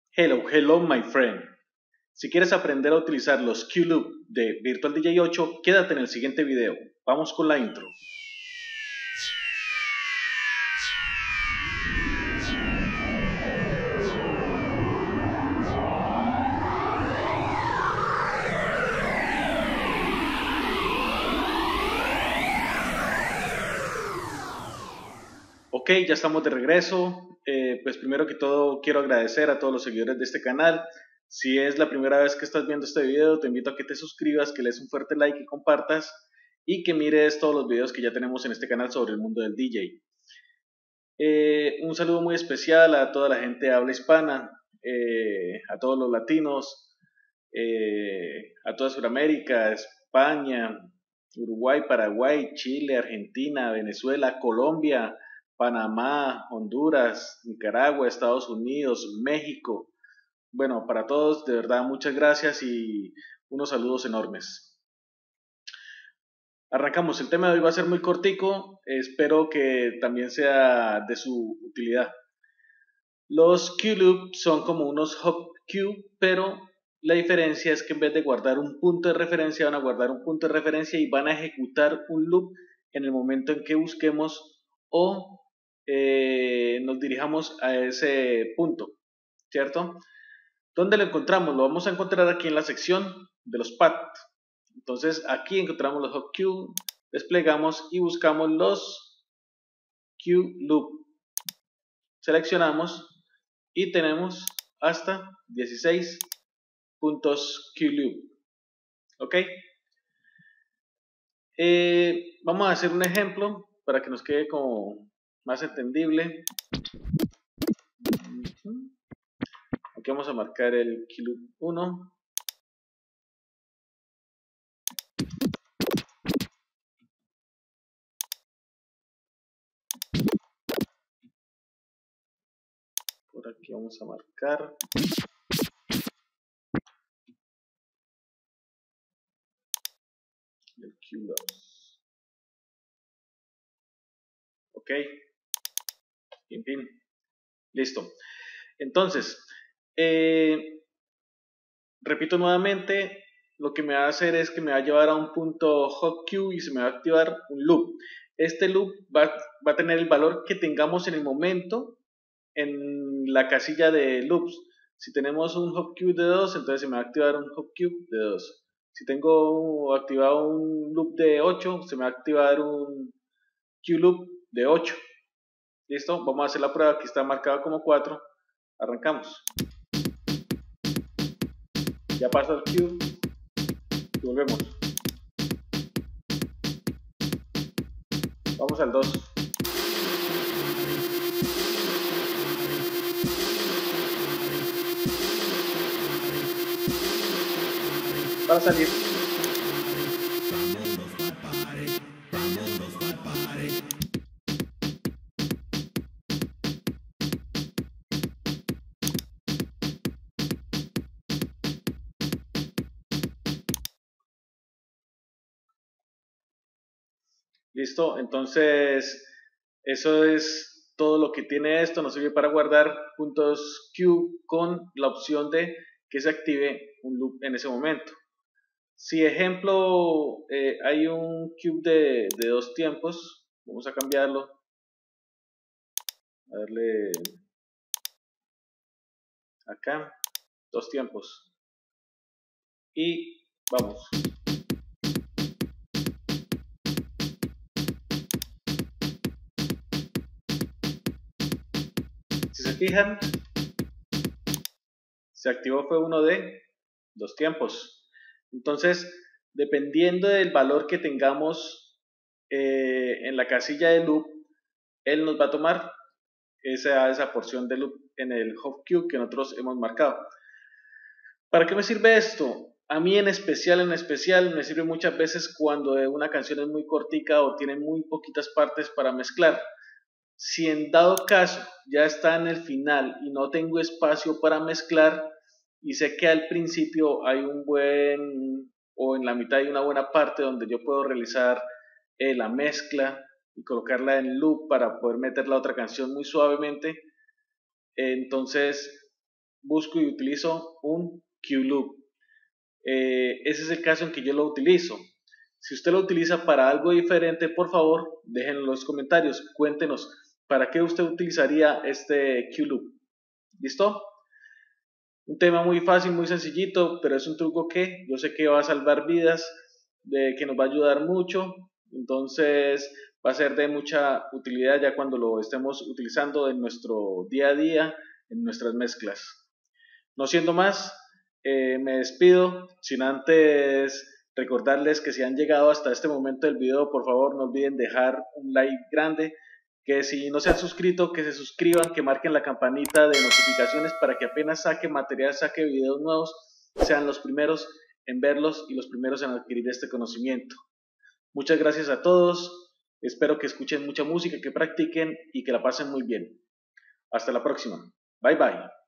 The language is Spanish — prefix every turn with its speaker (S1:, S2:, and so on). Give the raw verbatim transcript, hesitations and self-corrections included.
S1: Hello, hello my friend. Si quieres aprender a utilizar los Q-Loop de Virtual D J ocho, quédate en el siguiente video. Vamos con la intro. Ok, ya estamos de regreso. Eh, pues primero que todo quiero agradecer a todos los seguidores de este canal. Si es la primera vez que estás viendo este video, te invito a que te suscribas, que le des un fuerte like y compartas, y que mires todos los videos que ya tenemos en este canal sobre el mundo del D J. Eh, un saludo muy especial a toda la gente de habla hispana, eh, a todos los latinos, eh, a toda Sudamérica, España, Uruguay, Paraguay, Chile, Argentina, Venezuela, Colombia, Panamá, Honduras, Nicaragua, Estados Unidos, México. Bueno, para todos, de verdad, muchas gracias y unos saludos enormes. Arrancamos, el tema de hoy va a ser muy cortico, espero que también sea de su utilidad. Los Q-Loop son como unos hop Q, pero la diferencia es que en vez de guardar un punto de referencia, van a guardar un punto de referencia y van a ejecutar un loop en el momento en que busquemos o eh, nos dirijamos a ese punto, ¿cierto? ¿Dónde lo encontramos? Lo vamos a encontrar aquí en la sección de los paths. Entonces aquí encontramos los hop Q, desplegamos y buscamos los Q-Loop. Seleccionamos y tenemos hasta dieciséis puntos Q-Loop. ¿Ok? Eh, vamos a hacer un ejemplo para que nos quede como más entendible. Aquí vamos a marcar el Q-Loop uno. Por aquí vamos a marcar el Q dos. Ok, bien, bien, listo. Entonces, eh, repito nuevamente, lo que me va a hacer es que me va a llevar a un punto hop Q y se me va a activar un loop. Este loop va, va a tener el valor que tengamos en el momento en la casilla de loops. Si tenemos un hop Q de dos, entonces se me va a activar un hop Q de dos. Si tengo activado un loop de ocho, se me va a activar un Q loop de ocho. ¿Listo? Vamos a hacer la prueba. Aquí está marcado como cuatro. Arrancamos. Ya pasa el Q y volvemos. Vamos al dos. Para salir. Listo, entonces eso es todo lo que tiene esto. Nos sirve para guardar puntos Q con la opción de que se active un loop en ese momento. Si ejemplo eh, hay un cube de, de dos tiempos, vamos a cambiarlo, a darle acá, dos tiempos, y vamos. Si se fijan, se activó fue uno de dos tiempos. Entonces, dependiendo del valor que tengamos eh, en la casilla de loop, él nos va a tomar esa, esa porción de loop en el hop Q que nosotros hemos marcado. ¿Para qué me sirve esto? A mí en especial, en especial, me sirve muchas veces cuando una canción es muy cortica o tiene muy poquitas partes para mezclar. Si en dado caso ya está en el final y no tengo espacio para mezclar y sé que al principio hay un buen o en la mitad hay una buena parte donde yo puedo realizar eh, la mezcla y colocarla en loop para poder meter la otra canción muy suavemente, entonces busco y utilizo un Q-loop. Eh, ese es el caso en que yo lo utilizo. Si usted lo utiliza para algo diferente, por favor, déjenlo en los comentarios. Cuéntenos para qué usted utilizaría este Q-loop. ¿Listo? Un tema muy fácil, muy sencillito, pero es un truco que yo sé que va a salvar vidas, de que nos va a ayudar mucho. Entonces va a ser de mucha utilidad ya cuando lo estemos utilizando en nuestro día a día, en nuestras mezclas. No siendo más, eh, me despido sin antes recordarles que si han llegado hasta este momento del video, por favor no olviden dejar un like grande, que si no se han suscrito, que se suscriban, que marquen la campanita de notificaciones para que apenas saque material, saque videos nuevos, sean los primeros en verlos y los primeros en adquirir este conocimiento. Muchas gracias a todos, espero que escuchen mucha música, que practiquen y que la pasen muy bien. Hasta la próxima. Bye bye.